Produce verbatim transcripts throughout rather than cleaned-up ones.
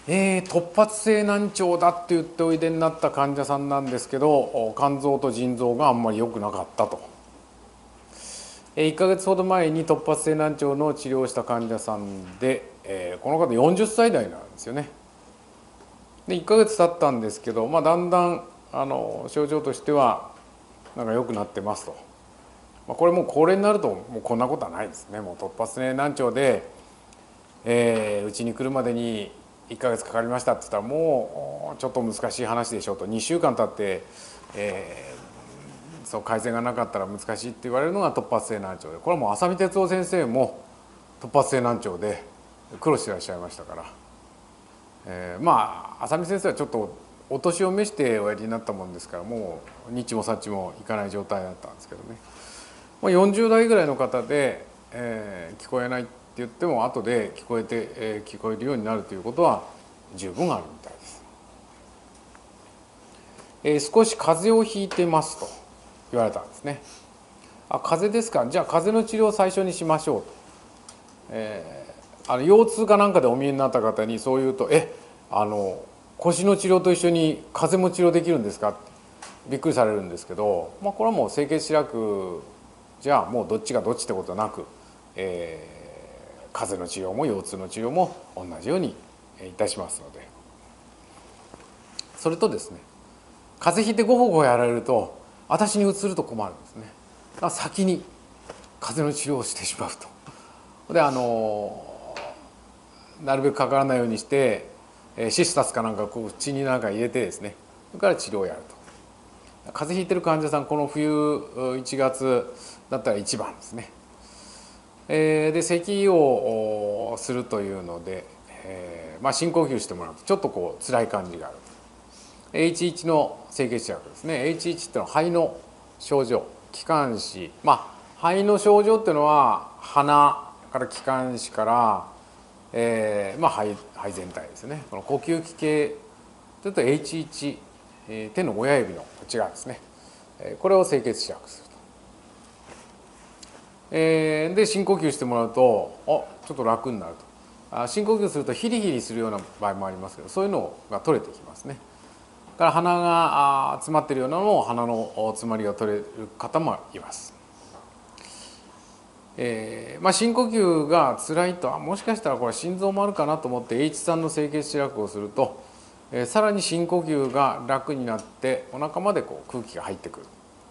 えー、突発性難聴だって言っておいでになった患者さんなんですけど、肝臓と腎臓があんまり良くなかったと。いっかげつほど前に突発性難聴の治療をした患者さんで、えー、この方よんじゅっさい代なんですよね。でいっかげつ経ったんですけど、まあ、だんだんあの症状としてはなんか良くなってますと。まあ、これもう高齢になるともうこんなことはないですね。もう突発性難聴でえー、うちに来るまでにいっかげつかかりましたって言ったらもうちょっと難しい話でしょうと。にしゅうかん経って、えー、そう改善がなかったら難しいって言われるのが突発性難聴で、これはもう浅見哲夫先生も突発性難聴で苦労していらっしゃいましたから、えー、まあ浅見先生はちょっとお年を召しておやりになったもんですからもうニッチもサッチもいかない状態だったんですけどね、まあ、よんじゅう代ぐらいの方で、えー、聞こえないって言っても後で聞こえて、えー、聞こえるようになるということは十分あるみたいです。えー、少し風邪をひいてますと言われたんですね。あ、風邪ですか、じゃあ風邪の治療を最初にしましょうと。えー、あの腰痛かなんかでお見えになった方にそう言うと「えあの腰の治療と一緒に風邪も治療できるんですか?」ってびっくりされるんですけど、まあ、これはもう清血視楽じゃあもうどっちがどっちってことはなく、えー、風邪の治療も腰痛の治療も同じようにいたしますので。それとですね、風邪ひいてごほごほやられると私にうつると困るんですね。だから先に風邪の治療をしてしまうと。であのなるべくかからないようにしてシスタスかなんかこう口になんか入れてですね、それから治療をやると。風邪ひいてる患者さんこの冬いちがつだったら一番ですね。えー、で咳をするというので、えーまあ、深呼吸してもらうとちょっとこう辛い感じがある。エイチワン の清血視薬ですね。 エイチワン っていうのは肺の症状、気管支、まあ肺の症状っていうのは鼻から気管支から、えーまあ、肺, 肺全体ですね。この呼吸器系というと エイチワン、えー、手の親指の内側ですね。これを清血視薬すると。えー、で深呼吸してもらうとあちょっと楽になると。あ深呼吸するとヒリヒリするような場合もありますけど、そういうのが取れてきますね。から鼻が詰まっているようなのも鼻の詰まりが取れる方もいます。えーまあ、深呼吸が辛いともしかしたらこれ心臓もあるかなと思って エイチスリー の清血視楽をすると、えー、さらに深呼吸が楽になってお腹までこう空気が入ってくる。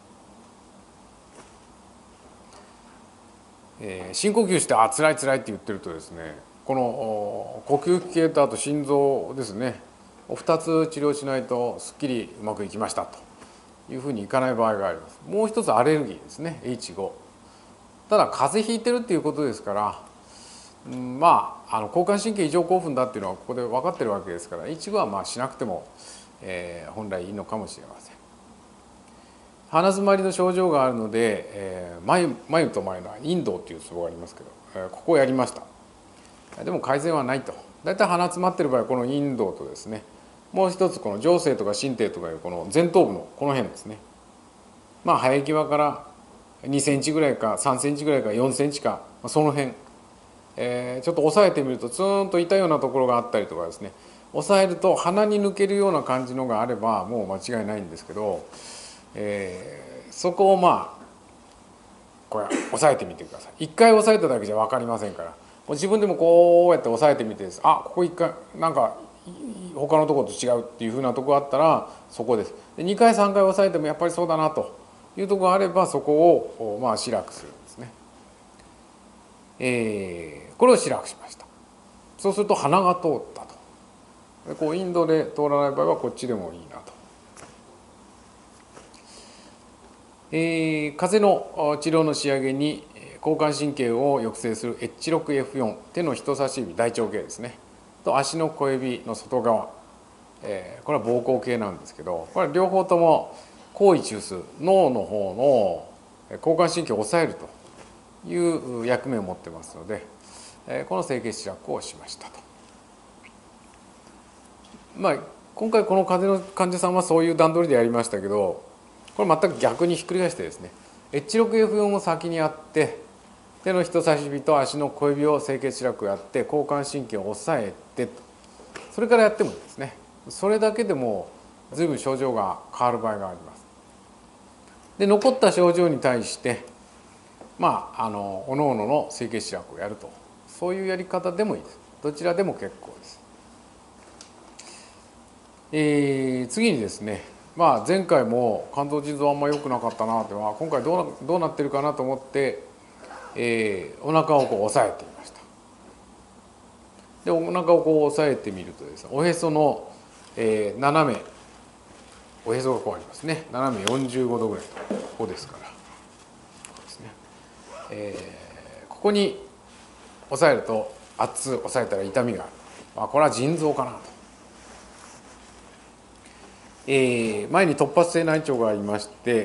えー、深呼吸して「あ辛い辛い」って言ってるとですね、この呼吸器系とあと心臓ですね、ふたつ治療しないとすっきりうまくいきましたというふうにいかない場合があります。もう一つアレルギーですね、 エイチファイブ。 ただ風邪ひいてるっていうことですから、うん、まああの交感神経異常興奮だっていうのはここで分かってるわけですから、 エイチファイブ はまあしなくても、えー、本来いいのかもしれません。鼻づまりの症状があるので、えー、眉, 眉と眉の陰道というツボがありますけど、えー、ここをやりました。でも改善はないと。だいたい鼻詰まってる場合はこの陰道とですね、もう一つこの上声とか神庭とかいうこの前頭部のこの辺ですね、まあ生え際からにセンチぐらいかさんセンチぐらいかよんセンチか、その辺、えー、ちょっと押さえてみるとツーンと痛いようなところがあったりとかですね、押さえると鼻に抜けるような感じのがあればもう間違いないんですけど、えー、そこをまあこれ押さえてみてください。一回押さえただけじゃ分かりませんから、自分でもこうやって押さえてみてです、あここ一回なんか他のところと違うっていうふうなところあったらそこです。でにかいさんかい押さえてもやっぱりそうだなというところがあればそこをまあシラクするんですね。えー、これをシラクしました。そうすると鼻が通ったと。でこうインドで通らない場合はこっちでもいいなと。えー、風邪の治療の仕上げに交感神経を抑制する エイチシックスエフフォー、 手の人差し指大腸系ですねと足の小指の外側、えー、これは膀胱系なんですけど、これは両方とも行為中枢脳の方の交感神経を抑えるという役目を持ってますので、えー、この清血視楽をしましたと。まあ今回この風邪の患者さんはそういう段取りでやりましたけど、これ全く逆にひっくり返してですね、 エイチシックスエフフォー を先にやって手の人差し指と足の小指を清血視楽をやって交感神経を抑えてそれからやってもいいですね。それだけでも随分症状が変わる場合があります。で残った症状に対してまああの各々の清潔知楽をやると、そういうやり方でもいいです。どちらでも結構です。えー、次にですね、まあ、前回も肝臓腎臓あんま良くなかったなとは今回どう な, どうなってるかなと思って、えー、お腹をこう押さえてみました。でお腹をこう押さえてみるとですね、おへその、えー、斜めおへそがこうありますね。斜めよんじゅうごどぐらいと、ここですから、ここですね、えー、ここに押さえると圧押さえたら痛みがある、まあ、これは腎臓かなと。えー、前に突発性内腸がありまして、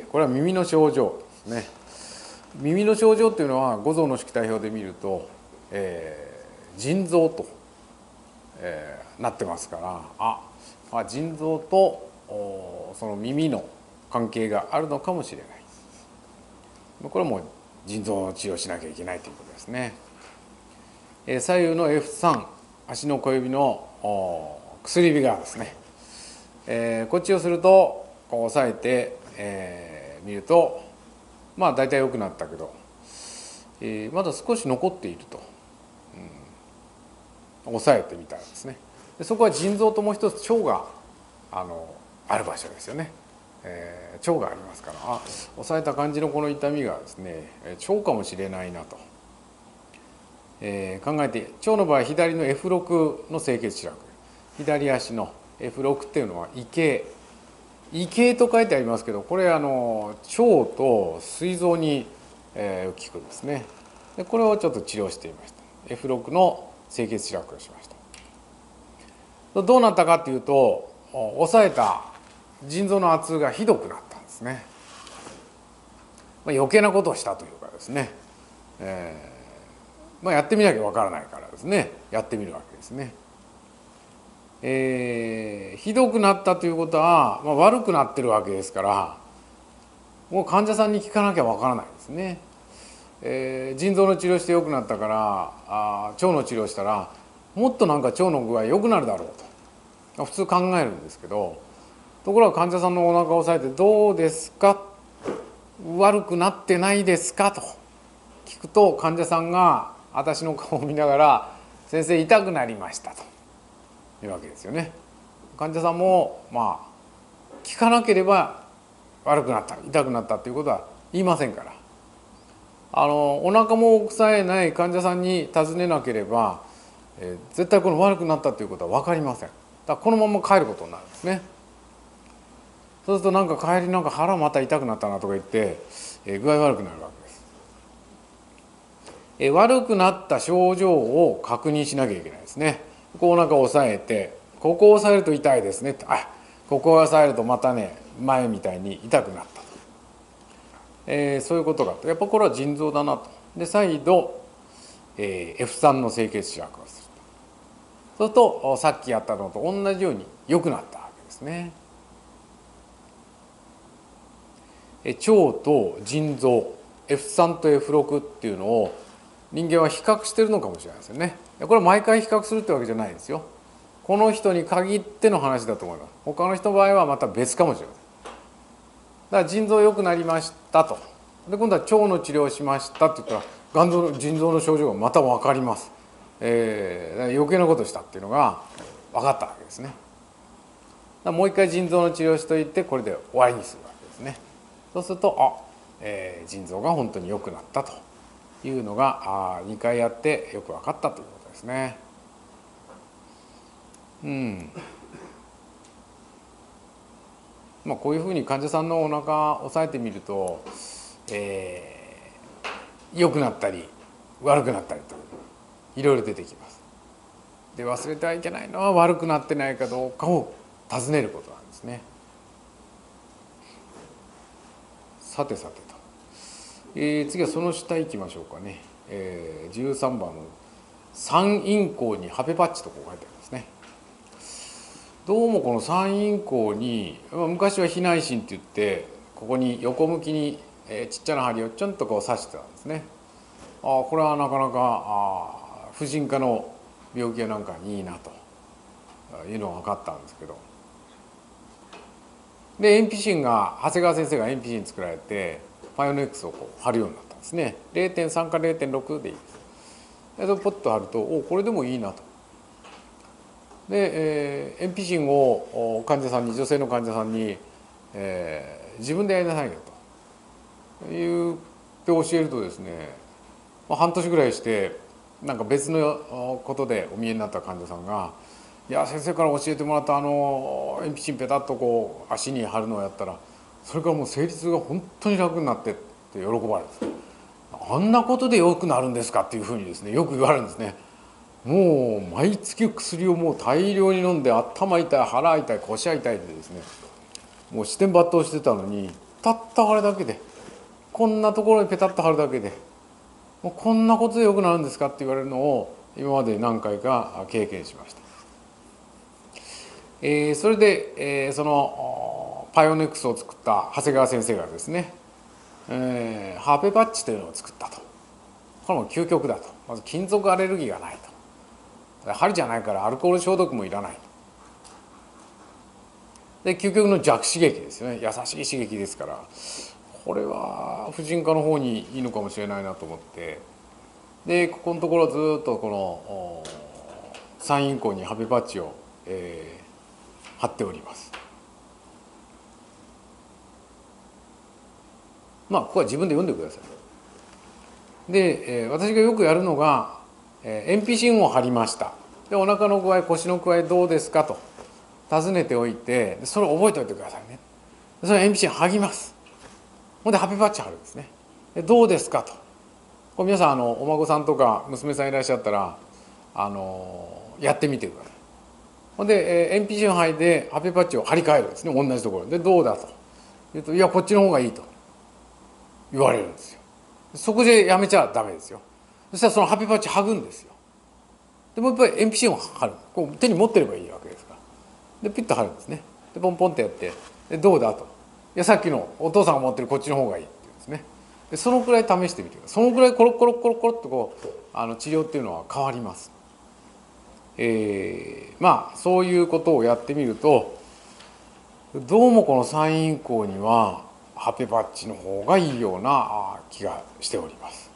これは耳の症状ですね。耳の症状というのは五臓の色体表で見ると、えー、腎臓と、えー、なってますから、ああ腎臓とその耳の関係があるのかもしれない。これはもう腎臓の治療をしなきゃいけないということですね。えー、左右の エフスリー、足の小指の薬指側ですね。えー、こっちをするとこう押さえて、えー、見るとまあ大体良くなったけど、えー、まだ少し残っていると、うん、押さえてみたらですね、でそこは腎臓ともう一つ腸があのある場所ですよね。えー、腸がありますから、あ押さえた感じのこの痛みがですね腸かもしれないなと、えー、考えて、腸の場合左の エフろく の清潔知楽、左足の エフろく っていうのは胃径胃径と書いてありますけど、これあの腸と膵臓に、えー、効くんですね。でこれをちょっと治療してみました。 エフろく の清潔知楽をしました。どうなったかというと、抑えた腎臓の圧がひどくなったんですね。まあ、余計なことをしたというかですね、えーまあ、やってみなきゃわからないからですね、やってみるわけですね。えー、ひどくなったということは、まあ、悪くなってるわけですから、もう患者さんに聞かなきゃわからないですね。えー、腎臓の治療して良くなったからあ腸の治療したらもっとなんか腸の具合良くなるだろうと普通考えるんですけど、ところが患者さんのお腹を押さえて「どうですか?」「悪くなってないですか?」と聞くと、患者さんが私の顔を見ながら「先生痛くなりました」というわけですよね。患者さんもまあ聞かなければ悪くなった痛くなったということは言いませんから、あのお腹も押さえない患者さんに尋ねなければ、えー、絶対この悪くなったということは分かりません。だからこのまま帰ることになるんですね。そうするとなんか帰りなんか腹また痛くなったなとか言って、えー、具合悪くなるわけです。えー、悪くなった症状を確認しなきゃいけないですね。こうお腹を押さえて、ここを押さえると痛いですね。あ、ここを押さえるとまたね前みたいに痛くなったと、えー、そういうことがやっぱこれは腎臓だなと。で再度、えー、エフスリー の清潔知楽をすると、そうするとさっきやったのと同じように良くなったわけですね。腸と腎臓 エフスリー と エフろく っていうのを人間は比較してるのかもしれないですよね。これは毎回比較するってわけじゃないですよ。この人に限っての話だと思います。他の人の場合はまた別かもしれません。だから腎臓良くなりましたと、で今度は腸の治療をしましたって言ったら肝臓の腎臓の症状がまた分かります。えー、余計なことしたっていうのが分かったわけですね。だからもう一回腎臓の治療をしといてこれで終わりにするわけですね。そうするとあ、えー、腎臓が本当に良くなったというのがあにかいやってよく分かったということですね。うんまあ、こういうふうに患者さんのお腹を押さえてみると、えー、良くなったり悪くなったりといろいろ出てきます。で忘れてはいけないのは悪くなってないかどうかを尋ねることなんですね。さてさてと、えー、次はその下行きましょうかね。えー、じゅうさんばんの三陰交にハペパッチとこう書いてありますね。どうもこの三陰交に、まあ、昔は避内心って言ってここに横向きに、えー、ちっちゃな針をちょんとこう刺してたんですね。あこれはなかなかあ婦人科の病気やなんかにいいなと。 いうのが分かったんですけど、でエンピシンが長谷川先生がエンピシン作られてパイオネックスをこう貼るようになったんですね。 れいてんさん か れいてんろく でいいです。でそれポッと貼るとおこれでもいいなと。で、えー、エンピシンを患者さんに女性の患者さんに、えー、自分でやりなさいよと言って教えるとですね、まあ、半年ぐらいしてなんか別のことでお見えになった患者さんが「いや先生から教えてもらったあのエンピシンペタッとこう足に貼るのをやったらそれからもう生理痛が本当に楽になって」って喜ばれるんです。あんなことで良くなるんですかっていうふうにですねよく言われるんですね。もう毎月薬をもう大量に飲んで頭痛い腹痛い腰痛いでですねもう四点抜刀してたのにたったあれだけでこんなところにペタッと貼るだけでもうこんなことで良くなるんですかって言われるのを今まで何回か経験しました。えー、それで、えー、そのパイオネックスを作った長谷川先生がですね、えー、ハペパッチというのを作ったと。これも究極だと。まず金属アレルギーがないと。針じゃないからアルコール消毒もいらないと。で究極の弱刺激ですよね。優しい刺激ですからこれは婦人科の方にいいのかもしれないなと思って、でここのところずっとこの三陰交にハペパッチを、えー、貼っております。まあここは自分で読んでください。で、えー、私がよくやるのが、えー、エンピシンを貼りました。でお腹の具合腰の具合どうですかと尋ねておいてそれを覚えておいてくださいね。それエンピシン剥ぎます。ほんでハペパッチ貼るんですね。でどうですかとこれ皆さんあのお孫さんとか娘さんいらっしゃったらあのやってみてください。ほんで、えー、エンピシン剥いでハペパッチを貼り替えるんですね同じところでどうだと言うといやこっちの方がいいと言われるんですよ。そこでやめちゃダメですよ。そしたらそのハペパッチ剥ぐんですよ。でもう一回エンピシンを貼るこう手に持ってればいいわけですからでピッと貼るんですね。でポンポンってやってでどうだといやさっきのお父さんが持ってるこっちの方がいいって言うんですね。でそのくらい試してみてください。そのくらいコロコロコロコロっとこうあの治療っていうのは変わります。えー、まあそういうことをやってみるとどうもこの三陰交にはハペパッチの方がいいような気がしております。